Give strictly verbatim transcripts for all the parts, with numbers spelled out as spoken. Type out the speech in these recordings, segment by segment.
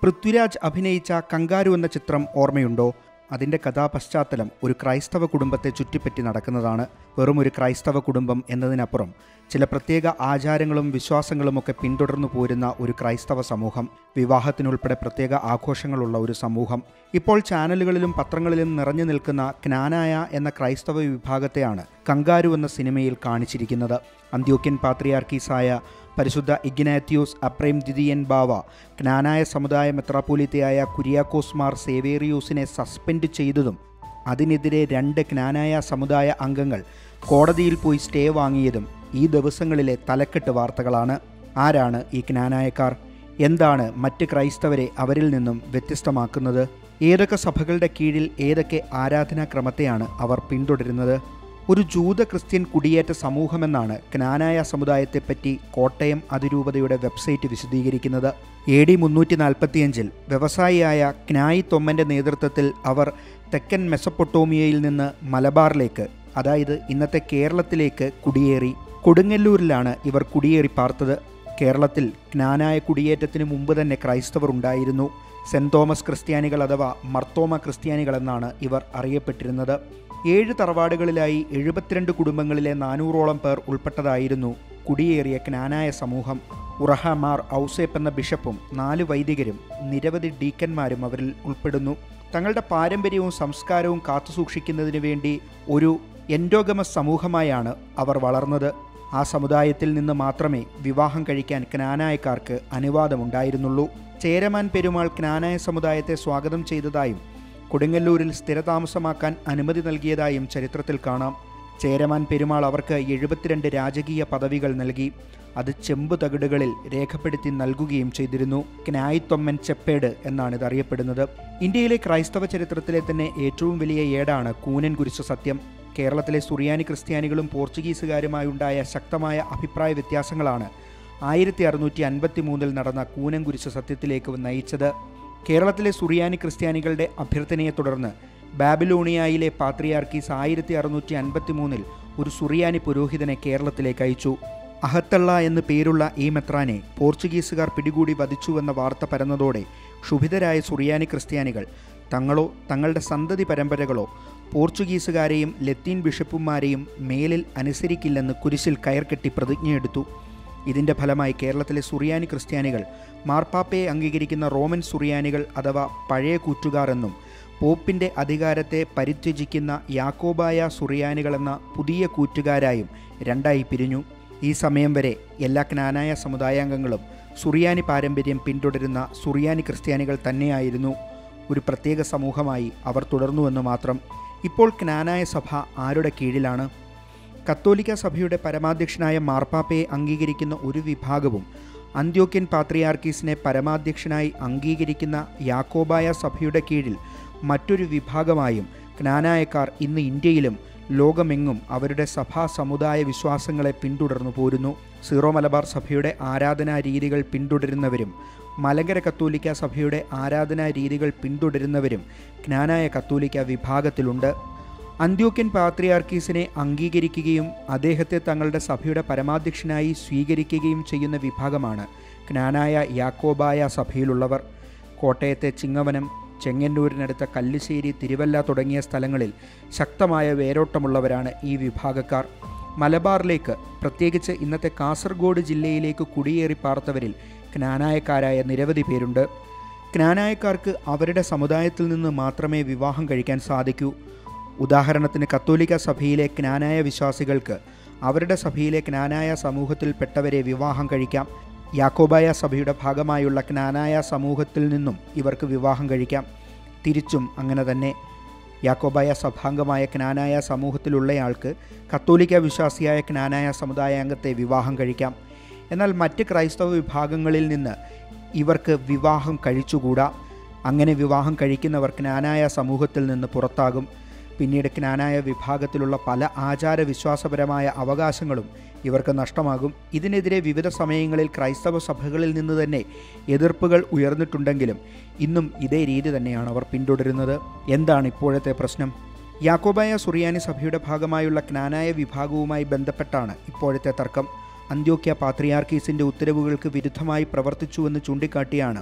പൃഥ്വിരാജ് അഭിനയിച്ച കങ്കാരു എന്ന ചിത്രം ഓർമ്മയുണ്ടോ? അതിൻ്റെ കഥാപശ്ചാത്തലം ഒരു ക്രൈസ്തവ കുടുംബത്തെ ചുറ്റിപ്പറ്റി നടക്കുന്നതാണ്. വെറും ഒരു ക്രൈസ്തവ കുടുംബം എന്നതിനപ്പുറം ചില പ്രത്യേക ആചാരങ്ങളും വിശ്വാസങ്ങളുമൊക്കെ പിന്തുടർന്നു പോരുന്ന ഒരു ക്രൈസ്തവ സമൂഹം, വിവാഹത്തിനുൾപ്പെടെ പ്രത്യേക ആഘോഷങ്ങളുള്ള ഒരു സമൂഹം. ഇപ്പോൾ ചാനലുകളിലും പത്രങ്ങളിലും നിറഞ്ഞു നിൽക്കുന്ന ക്നാനായ എന്ന ക്രൈസ്തവ വിഭാഗത്തെയാണ് കങ്കാരു എന്ന സിനിമയിൽ കാണിച്ചിരിക്കുന്നത്. അന്ത്യോക്യൻ പാത്രിയാർക്കീസായ പരിശുദ്ധ ഇഗ്നാത്യോസ് അപ്രേം ദ്വിതീയൻ ബാവ ക്നാനായ സമുദായ മെത്രാപ്പോലീത്തയായ കുര്യാക്കോസ് മാർ സേവേറിയൂസിനെ സസ്പെൻഡ് ചെയ്തതും അതിനെതിരെ രണ്ട് ക്നാനായ സമുദായ അംഗങ്ങൾ കോടതിയിൽ പോയി സ്റ്റേ വാങ്ങിയതും ഈ ദിവസങ്ങളിലെ തലക്കെട്ട് വാർത്തകളാണ്. ആരാണ് ഈ ക്നാനായക്കാർ? എന്താണ് മറ്റ് ക്രൈസ്തവരെ അവരിൽ നിന്നും വ്യത്യസ്തമാക്കുന്നത്? ഏതൊക്കെ സഭകളുടെ കീഴിൽ ഏതൊക്കെ ആരാധനാക്രമത്തെയാണ് അവർ പിന്തുടരുന്നത്? ഒരു ജൂത ക്രിസ്ത്യൻ കുടിയേറ്റ സമൂഹമെന്നാണ് ക്നാനായ സമുദായത്തെപ്പറ്റി കോട്ടയം അതിരൂപതയുടെ വെബ്സൈറ്റ് വിശദീകരിക്കുന്നത്. എ ഡി മുന്നൂറ്റി നാൽപ്പത്തിയഞ്ചിൽ വ്യവസായിയായ ക്നായി തൊമ്മൻ്റെ നേതൃത്വത്തിൽ അവർ തെക്കൻ മെസപ്പൊട്ടോമിയയിൽ നിന്ന് മലബാറിലേക്ക്, അതായത് ഇന്നത്തെ കേരളത്തിലേക്ക് കുടിയേറി. കൊടുങ്ങല്ലൂരിലാണ് ഇവർ കുടിയേറി പാർത്തത്. കേരളത്തിൽ ക്നാനായ കുടിയേറ്റത്തിന് മുമ്പ് തന്നെ ക്രൈസ്തവർ ഉണ്ടായിരുന്നു. സെൻറ് തോമസ് ക്രിസ്ത്യാനികൾ അഥവാ മർത്തോമ ക്രിസ്ത്യാനികൾ എന്നാണ് ഇവർ അറിയപ്പെട്ടിരുന്നത്. ഏഴ് തറവാടുകളിലായി എഴുപത്തിരണ്ട് കുടുംബങ്ങളിലെ നാനൂറോളം പേർ ഉൾപ്പെട്ടതായിരുന്നു കുടിയേറിയ ക്നാനായ സമൂഹം. ഉറഹ മാർ ഔസേപ്പ് എന്ന ബിഷപ്പും നാല് വൈദികരും നിരവധി ഡീക്കന്മാരും അവരിൽ ഉൾപ്പെടുന്നു. തങ്ങളുടെ പാരമ്പര്യവും സംസ്കാരവും കാത്തുസൂക്ഷിക്കുന്നതിന് വേണ്ടി ഒരു എൻഡോഗമസ് സമൂഹമായാണ് അവർ വളർന്നത്. ആ സമുദായത്തിൽ നിന്ന് മാത്രമേ വിവാഹം കഴിക്കാൻ ക്നാനായക്കാർക്ക് അനുവാദമുണ്ടായിരുന്നുള്ളൂ. ചേരമാൻ പെരുമാൾ ക്നാനായ സമുദായത്തെ സ്വാഗതം ചെയ്തതായും കൊടുങ്ങല്ലൂരിൽ സ്ഥിരതാമസമാക്കാൻ അനുമതി നൽകിയതായും ചരിത്രത്തിൽ കാണാം. ചേരമാൻ പെരുമാൾ അവർക്ക് എഴുപത്തിരണ്ട് രാജകീയ പദവികൾ നൽകി. അത് ചെമ്പ് തകിടുകളിൽ രേഖപ്പെടുത്തി നൽകുകയും ചെയ്തിരുന്നു. ക്നായിത്തൊമ്മൻ ചെപ്പേട് എന്നാണ് ഇതറിയപ്പെടുന്നത്. ഇന്ത്യയിലെ ക്രൈസ്തവ ചരിത്രത്തിലെ തന്നെ ഏറ്റവും വലിയ ഏടാണ് കൂനൻ കുരിശ് സത്യം. കേരളത്തിലെ സുറിയാനി ക്രിസ്ത്യാനികളും പോർച്ചുഗീസുകാരുമായുണ്ടായ ശക്തമായ അഭിപ്രായ വ്യത്യാസങ്ങളാണ് ആയിരത്തി അറുന്നൂറ്റി അൻപത്തി മൂന്നിൽ നടന്ന കൂനൻ കുരിശ് സത്യത്തിലേക്ക് നയിച്ചത്. കേരളത്തിലെ സുറിയാനി ക്രിസ്ത്യാനികളുടെ അഭ്യർത്ഥനയെ തുടർന്ന് ബാബിലോണിയയിലെ പാത്രിയാർക്കീസ് ആയിരത്തി അറുന്നൂറ്റി അൻപത്തി മൂന്നിൽ ഒരു സുറിയാനി പുരോഹിതനെ കേരളത്തിലേക്ക് അയച്ചു. അഹത്തള്ള എന്ന് പേരുള്ള ഈ മെത്രാനെ പോർച്ചുഗീസുകാർ പിടികൂടി വധിച്ചുവെന്ന വാർത്ത പരന്നതോടെ ക്ഷുഭിതരായ സുറിയാനി ക്രിസ്ത്യാനികൾ തങ്ങളോ തങ്ങളുടെ സന്തതി പരമ്പരകളോ പോർച്ചുഗീസുകാരെയും ലത്തീൻ ബിഷപ്പുമാരെയും മേലിൽ അനുസരിക്കില്ലെന്ന് കുരിശിൽ കയർകെട്ടി പ്രതിജ്ഞയെടുത്തു. ഇതിൻ്റെ ഫലമായി കേരളത്തിലെ സുറിയാനി ക്രിസ്ത്യാനികൾ മാർപ്പാപ്പയെ അംഗീകരിക്കുന്ന റോമൻ സുറിയാനികൾ അഥവാ പഴയ കൂറ്റുകാർ എന്നും പോപ്പിൻ്റെ അധികാരത്തെ പരിത്യജിക്കുന്ന യാക്കോബായ സുറിയാനികളെന്ന പുതിയ കൂറ്റുകാരായും രണ്ടായി പിരിഞ്ഞു. ഈ സമയം വരെ എല്ലാ ക്നാനായ സമുദായാംഗങ്ങളും സുറിയാനി പാരമ്പര്യം പിന്തുടരുന്ന സുറിയാനി ക്രിസ്ത്യാനികൾ തന്നെയായിരുന്നു. ഒരു പ്രത്യേക സമൂഹമായി അവർ തുടർന്നുവെന്ന് മാത്രം. ഇപ്പോൾ ക്നാനായ സഭ ആരുടെ കീഴിലാണ്? കത്തോലിക്ക സഭയുടെ പരമാധ്യക്ഷനായ മാർപ്പാപ്പയെ അംഗീകരിക്കുന്ന ഒരു വിഭാഗവും അന്ത്യോക്യൻ പാത്രിയാർക്കീസിനെ പരമാധ്യക്ഷനായി അംഗീകരിക്കുന്ന യാക്കോബായ സഭയുടെ കീഴിൽ മറ്റൊരു വിഭാഗമായും ക്നാനായക്കാർ ഇന്ന് ഇന്ത്യയിലും ലോകമെങ്ങും അവരുടെ സഭാ സമുദായ വിശ്വാസങ്ങളെ പിന്തുടർന്നു പോരുന്നു. സീറോ മലബാർ സഭയുടെ ആരാധനാ രീതികൾ പിന്തുടരുന്നവരും മലങ്കര കത്തോലിക്ക സഭയുടെ ആരാധനാ രീതികൾ പിന്തുടരുന്നവരും ക്നാനായ കത്തോലിക്ക വിഭാഗത്തിലുണ്ട്. അന്ത്യോക്യൻ പാത്രിയാർക്കീസിനെ അംഗീകരിക്കുകയും അദ്ദേഹത്തെ തങ്ങളുടെ സഭയുടെ പരമാധ്യക്ഷനായി സ്വീകരിക്കുകയും ചെയ്യുന്ന വിഭാഗമാണ് ക്നാനായ യാക്കോബായ സഭയിലുള്ളവർ. കോട്ടയത്തെ ചിങ്ങവനം, ചെങ്ങന്നൂരിനടുത്ത കല്ലിശ്ശേരി, തിരുവല്ല തുടങ്ങിയ സ്ഥലങ്ങളിൽ ശക്തമായ വേരോട്ടമുള്ളവരാണ് ഈ വിഭാഗക്കാർ. മലബാറിലേക്ക്, പ്രത്യേകിച്ച് ഇന്നത്തെ കാസർഗോഡ് ജില്ലയിലേക്ക് കുടിയേറി പാർത്തവരിൽ ക്നാനായക്കാരായ നിരവധി പേരുണ്ട്. ക്നാനായക്കാർക്ക് അവരുടെ സമുദായത്തിൽ നിന്ന് മാത്രമേ വിവാഹം കഴിക്കാൻ സാധിക്കൂ. ഉദാഹരണത്തിന് കത്തോലിക്ക സഭയിലെ ക്നാനായ വിശ്വാസികൾക്ക് അവരുടെ സഭയിലെ ക്നാനായ സമൂഹത്തിൽപ്പെട്ടവരെ വിവാഹം കഴിക്കാം. യാക്കോബായ സഭയുടെ ഭാഗമായുള്ള ക്നാനായ സമൂഹത്തിൽ നിന്നും ഇവർക്ക് വിവാഹം കഴിക്കാം. തിരിച്ചും അങ്ങനെ തന്നെ. യാക്കോബായ സഭാംഗമായ ക്നാനായ സമൂഹത്തിലുള്ളയാൾക്ക് കത്തോലിക്ക വിശ്വാസിയായ ക്നാനായ സമുദായാംഗത്തെ വിവാഹം കഴിക്കാം. എന്നാൽ മറ്റ് ക്രൈസ്തവ വിഭാഗങ്ങളിൽ നിന്ന് ഇവർക്ക് വിവാഹം കഴിച്ചുകൂടാ. അങ്ങനെ വിവാഹം കഴിക്കുന്നവർ ക്നാനായ സമൂഹത്തിൽ നിന്ന് പുറത്താകും. പിന്നീട് ക്നാനായ വിഭാഗത്തിലുള്ള പല ആചാരവിശ്വാസപരമായ അവകാശങ്ങളും ഇവർക്ക് നഷ്ടമാകും. ഇതിനെതിരെ വിവിധ സമയങ്ങളിൽ ക്രൈസ്തവ സഭകളിൽ നിന്ന് തന്നെ എതിർപ്പുകൾ ഉയർന്നിട്ടുണ്ടെങ്കിലും ഇന്നും ഇതേ രീതി തന്നെയാണ് അവർ പിന്തുടരുന്നത്. എന്താണ് ഇപ്പോഴത്തെ പ്രശ്നം? യാക്കോബായ സുറിയാനി സഭയുടെ ഭാഗമായുള്ള ക്നാനായ വിഭാഗവുമായി ബന്ധപ്പെട്ടാണ് ഇപ്പോഴത്തെ തർക്കം. അന്ത്യോക്യ പാത്രിയാർക്കീസിൻ്റെ ഉത്തരവുകൾക്ക് വിരുദ്ധമായി പ്രവർത്തിച്ചുവെന്ന് ചൂണ്ടിക്കാട്ടിയാണ്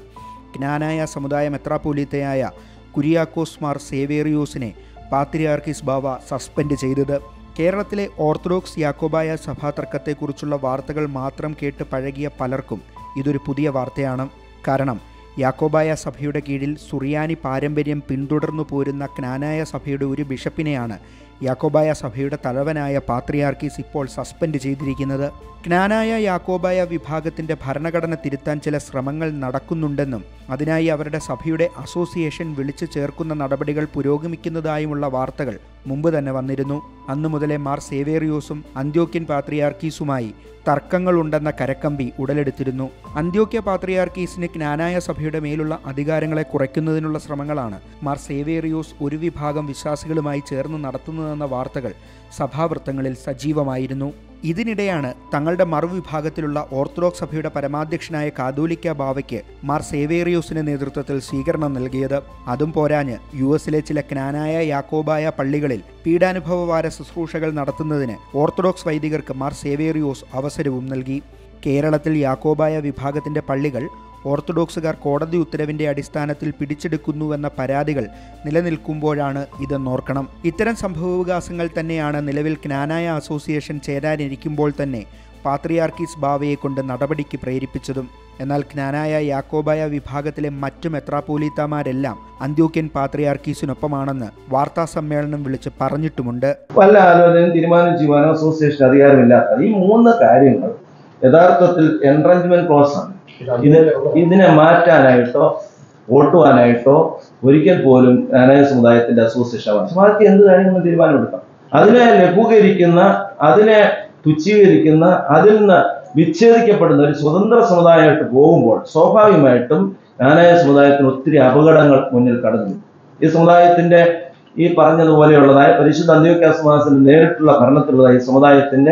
ജ്ഞാനായ സമുദായ മെത്രാപ്പോലീത്തയായ കുര്യാക്കോസ് മാർ സേവേറിയോസിനെ പാത്രിയാർക്കീസ് ബാവ സസ്പെൻഡ് ചെയ്തത്. കേരളത്തിലെ ഓർത്തഡോക്സ് യാക്കോബായ സഭാ തർക്കത്തെക്കുറിച്ചുള്ള വാർത്തകൾ മാത്രം കേട്ട് പഴകിയ പലർക്കും ഇതൊരു പുതിയ വാർത്തയാണ്. കാരണം യാക്കോബായ സഭയുടെ കീഴിൽ സുറിയാനി പാരമ്പര്യം പിന്തുടർന്നു പോരുന്ന ജ്ഞാനായ സഭയുടെ ഒരു ബിഷപ്പിനെയാണ് യാക്കോബായ സഭയുടെ തലവനായ പാത്രിയാർക്കീസ് ഇപ്പോൾ സസ്പെൻഡ് ചെയ്തിരിക്കുന്നത്. ജ്ഞാനായ യാക്കോബായ വിഭാഗത്തിൻ്റെ ഭരണഘടന തിരുത്താൻ ചില ശ്രമങ്ങൾ നടക്കുന്നുണ്ടെന്നും അതിനായി അവരുടെ സഭയുടെ അസോസിയേഷൻ വിളിച്ചു ചേർക്കുന്ന നടപടികൾ പുരോഗമിക്കുന്നതായുമുള്ള വാർത്തകൾ മുമ്പ് തന്നെ വന്നിരുന്നു. അന്നു മുതലേ മാർ സേവേറിയോസും അന്ത്യോക്യൻ പാത്രിയാർക്കീസുമായി തർക്കങ്ങളുണ്ടെന്ന കരക്കമ്പി ഉടലെടുത്തിരുന്നു. അന്ത്യോക്യ പാത്രിയാർക്കീസിന് ജ്ഞാനായ സഭയുടെ മേലുള്ള അധികാരങ്ങളെ കുറയ്ക്കുന്നതിനുള്ള ശ്രമങ്ങളാണ് മാർ സേവേറിയോസ് ഒരു വിഭാഗം വിശ്വാസികളുമായി ചേർന്ന് നടത്തുന്നതെന്ന വാർത്തകൾ സഭാവൃത്തങ്ങളിൽ സജീവമായിരുന്നു. ഇതിനിടെയാണ് തങ്ങളുടെ മറുവിഭാഗത്തിലുള്ള ഓർത്തഡോക്സ് സഭയുടെ പരമാധ്യക്ഷനായ കാതോലിക്ക ബാവയ്ക്ക് മാർ സേവേറിയോസിന്റെ നേതൃത്വത്തിൽ സ്വീകരണം നൽകിയത്. അതും പോരാഞ്ഞ് യു എസിലെ ചില ജ്ഞാനായ യാക്കോബായ പള്ളികളിൽ പീഡാനുഭവവാര ശുശ്രൂഷകൾ നടത്തുന്നതിന് ഓർത്തഡോക്സ് വൈദികർക്ക് മാർ സേവേറിയോസ് അവസരവും നൽകി. കേരളത്തിൽ യാക്കോബായ വിഭാഗത്തിന്റെ പള്ളികൾ ഓർത്തഡോക്സുകാർ കോടതി ഉത്തരവിന്റെ അടിസ്ഥാനത്തിൽ പിടിച്ചെടുക്കുന്നുവെന്ന പരാതികൾ നിലനിൽക്കുമ്പോഴാണ് ഇതെന്നോർക്കണം. ഇത്തരം സംഭവവികാസങ്ങൾ തന്നെയാണ് നിലവിൽ ജ്ഞാനായ അസോസിയേഷൻ ചേരാനിരിക്കുമ്പോൾ തന്നെ പാത്രിയാർക്കീസ് ബാവയെ കൊണ്ട് നടപടിക്ക് പ്രേരിപ്പിച്ചതും. എന്നാൽ ജ്ഞാനായ യാക്കോബായ വിഭാഗത്തിലെ മറ്റു മെത്രാപ്പോലീത്തമാരെല്ലാം അന്ത്യോക്യൻ പാത്രിയാർക്കീസിനൊപ്പമാണെന്ന് വാർത്താ സമ്മേളനം വിളിച്ച് പറഞ്ഞിട്ടുമുണ്ട്. പല ആലോചനയും തീരുമാനം ചെയ്യുവാനോ അസോസിയേഷൻ അധികാരമില്ലാത്ത ഈ മൂന്ന് കാര്യങ്ങൾ യഥാർത്ഥത്തിൽ എൻട്രഞ്ച്മെന്റ് ക്ലോസ് ആണ്. ഇത് ഇതിനെ മാറ്റാനായിട്ടോ ഓട്ടുവാനായിട്ടോ ഒരിക്കൽ പോലും ജ്ഞാനായ സമുദായത്തിന്റെ അസോസിയേഷൻ ബാക്കി എന്ത് കാര്യങ്ങളും തീരുമാനമെടുക്കാം. അതിനെ ലഘൂകരിക്കുന്ന, അതിനെ തുച്ഛീകരിക്കുന്ന, അതിൽ നിന്ന് വിച്ഛേദിക്കപ്പെടുന്ന ഒരു സ്വതന്ത്ര സമുദായമായിട്ട് പോകുമ്പോൾ സ്വാഭാവികമായിട്ടും ജ്ഞാനായ സമുദായത്തിന് ഒത്തിരി അപകടങ്ങൾ മുന്നിൽ കടന്നു. ഈ സമുദായത്തിന്റെ ഈ പറഞ്ഞതുപോലെയുള്ളതായ പരിശുദ്ധ അന്ത്യോക്യ സമാജത്തിന്റെ നേരിട്ടുള്ള ഭരണത്തിലുള്ളതായ ഈ സമുദായത്തിന്റെ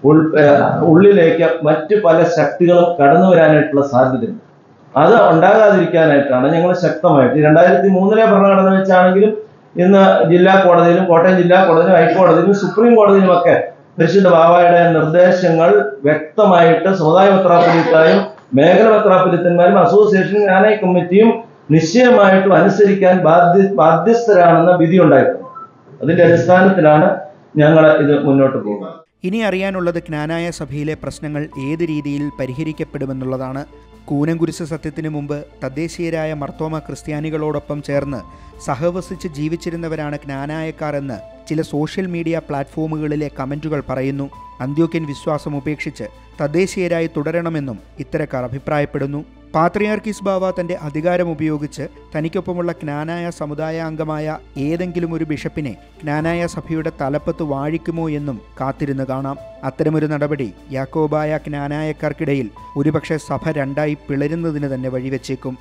ഉള്ളിലേക്ക് മറ്റു പല ശക്തികളും കടന്നു വരാനായിട്ടുള്ള സാധ്യതയുണ്ട്. അത് ഉണ്ടാകാതിരിക്കാനായിട്ടാണ് ഞങ്ങൾ ശക്തമായിട്ട് രണ്ടായിരത്തി മൂന്നിലെ ഭരണഘടന വെച്ചാണെങ്കിലും ഇന്ന് ജില്ലാ കോടതിയിലും കോട്ടയം ജില്ലാ കോടതിയിലും ഹൈക്കോടതിയിലും സുപ്രീം കോടതിയിലുമൊക്കെ പരിശുദ്ധ ബാവയുടെ നിർദ്ദേശങ്ങൾ വ്യക്തമായിട്ട് സമുദായ മെത്രാപ്പൊലീത്തായും മേഖല മെത്രാപ്പൊലീത്തന്മാരും അസോസിയേഷനും ജ്ഞാനായ കമ്മിറ്റിയും നിശ്ചയമായിട്ടും അനുസരിക്കാൻ ബാധ്യ ബാധ്യസ്ഥരാണെന്ന വിധി ഉണ്ടായിട്ടുണ്ട്. അതിന്റെ അടിസ്ഥാനത്തിലാണ് ഞങ്ങൾ ഇത് മുന്നോട്ട് പോകുന്നത്. ഇനി അറിയാനുള്ളത് ജ്ഞാനായ സഭയിലെ പ്രശ്നങ്ങൾ ഏത് രീതിയിൽ പരിഹരിക്കപ്പെടുമെന്നുള്ളതാണ്. കൂനംകുരിശ് സത്യത്തിന് മുമ്പ് തദ്ദേശീയരായ മർത്തോമ ക്രിസ്ത്യാനികളോടൊപ്പം ചേർന്ന് സഹവസിച്ച് ജീവിച്ചിരുന്നവരാണ് ജ്ഞാനായക്കാർ എന്ന് ചില സോഷ്യൽ മീഡിയ പ്ലാറ്റ്ഫോമുകളിലെ കമൻറ്റുകൾ പറയുന്നു. അന്ത്യോക്യൻ വിശ്വാസം ഉപേക്ഷിച്ച് തദ്ദേശീയരായി തുടരണമെന്നും ഇത്തരക്കാർ അഭിപ്രായപ്പെടുന്നു. പാത്രിയാർക്കീസ് ബാവ തൻ്റെ അധികാരം ഉപയോഗിച്ച് തനിക്കൊപ്പമുള്ള ജ്ഞാനായ സമുദായാംഗമായ ഏതെങ്കിലും ഒരു ബിഷപ്പിനെ ജ്ഞാനായ സഭയുടെ തലപ്പത്ത് വാഴിക്കുമോ എന്നും കാത്തിരുന്ന് കാണാം. അത്തരമൊരു നടപടി യാക്കോബായ ജ്ഞാനായക്കാർക്കിടയിൽ ഒരുപക്ഷെ സഭ രണ്ടായി പിളരുന്നതിന് തന്നെ വഴിവെച്ചേക്കും.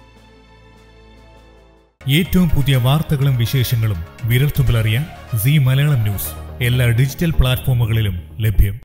ഏറ്റവും പുതിയ വാർത്തകളും വിശേഷങ്ങളും വിരൽത്തുമ്പിലറിയാൻ സീ മലയാളം ന്യൂസ് എല്ലാ ഡിജിറ്റൽ പ്ലാറ്റ്ഫോമുകളിലും ലഭ്യം.